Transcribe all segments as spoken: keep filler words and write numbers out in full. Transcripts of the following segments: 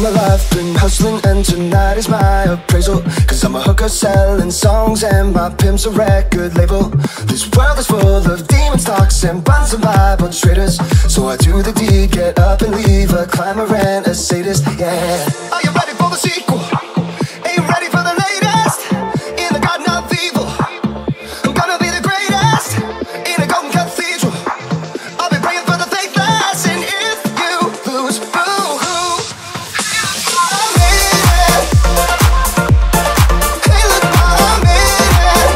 my life been hustling and tonight is my appraisal. Cause I'm a hooker selling songs and my pimp's a record label. This world is full of demons, talks and bonds and Bible traders. So I do the deed, get up and leave a climber and a sadist, yeah. Are you ready for the sequel? Are you ready for the latest? In the garden of evil, I'm gonna be the greatest. In a golden cathedral, I'll be praying for the faithless. And if you lose, boo-hoo, I made it. Hey, look what I made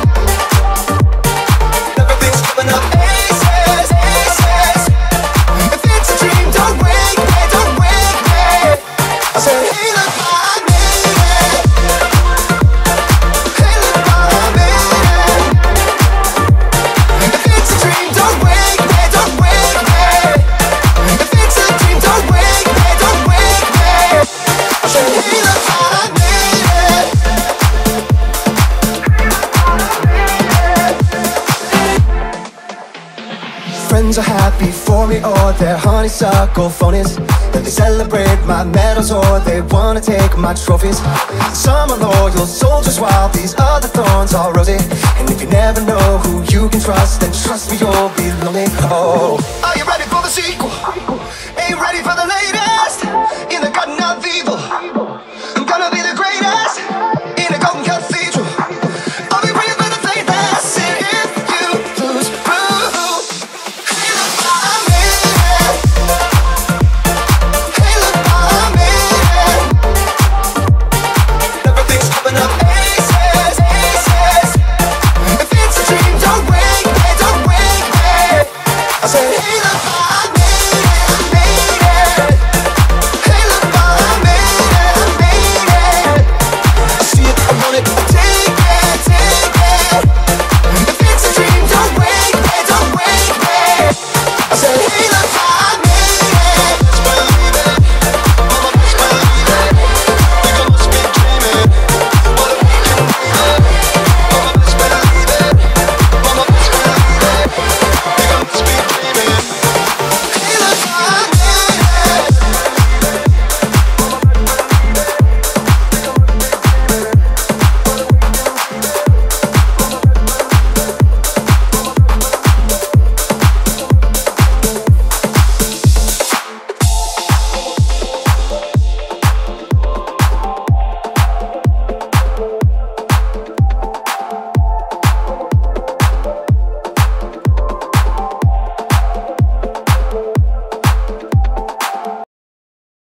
it. Everything's coming up aces, aces. If it's a dream, don't wake me, don't wake me. I said, hey, look what I made it. Hey, look what I made it. If it's a dream, don't wake me, don't wake me. If it's a dream, don't wake me, don't wake me. I said, hey, look what I made it. Friends are happy for me or they're honeysuckle phonies. That they celebrate my medals or they wanna take my trophies. Some are loyal soldiers while these other thorns are rosy. And if you never know who you can trust, then trust me, you'll be lonely. Oh, are you ready for the sequel?